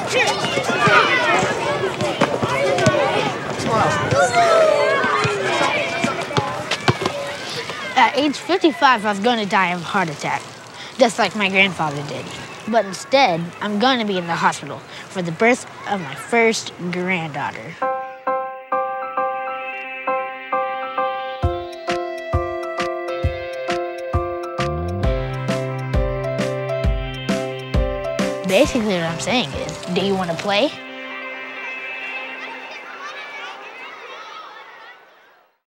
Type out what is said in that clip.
At age 55, I was going to die of a heart attack, just like my grandfather did. But instead, I'm going to be in the hospital for the birth of my first granddaughter. Basically what I'm saying is, do you want to play?